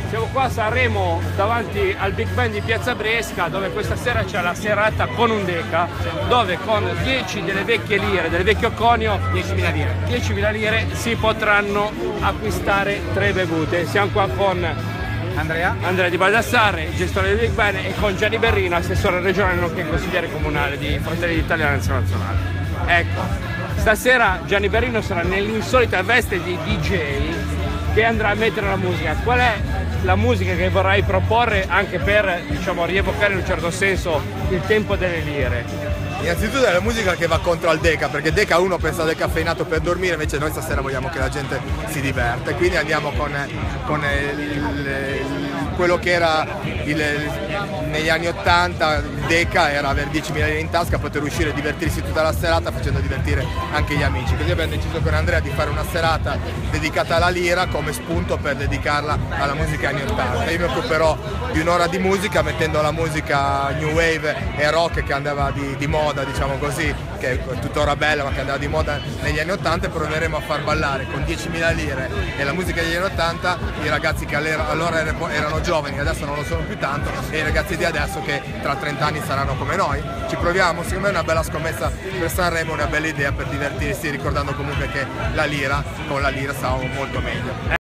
Siamo qua a Sanremo davanti al Big Band di Piazza Bresca, dove questa sera c'è la serata con un Decca, dove con 10 delle vecchie lire, del vecchio conio, 10.000 lire. 10.000 lire si potranno acquistare 3 bevute. Siamo qua con Andrea Di Baldassarre, gestore del Big Band, e con Gianni Berrino, assessore regionale nonché consigliere comunale di Fratelli d'Italia Nazionale. Ecco, stasera Gianni Berrino sarà nell'insolita veste di DJ che andrà a mettere la musica. Qual è la musica che vorrai proporre anche per, diciamo, rievocare in un certo senso il tempo delle lire? Innanzitutto è la musica che va contro al Decca, perché Decca uno pensa al decaffeinato per dormire, invece noi stasera vogliamo che la gente si diverta, quindi andiamo con quello che era negli anni 80 il Decca era avere 10.000 lire in tasca, poter uscire e divertirsi tutta la serata facendo divertire anche gli amici. Così abbiamo deciso con Andrea di fare una serata dedicata alla lira come spunto per dedicarla alla musica anni 80. Io mi occuperò di un'ora di musica mettendo la musica new wave e rock che andava di moda, diciamo così, che è tuttora bella ma che andava di moda negli anni 80, e proveremo a far ballare con 10.000 lire e la musica degli anni 80 i ragazzi che allora erano giovani, adesso non lo sono più tanto, e i ragazzi di adesso che tra 30 anni saranno come noi. Ci proviamo, secondo me è una bella scommessa per Sanremo, una bella idea per divertirsi, ricordando comunque che la lira, con la lira stavamo molto meglio.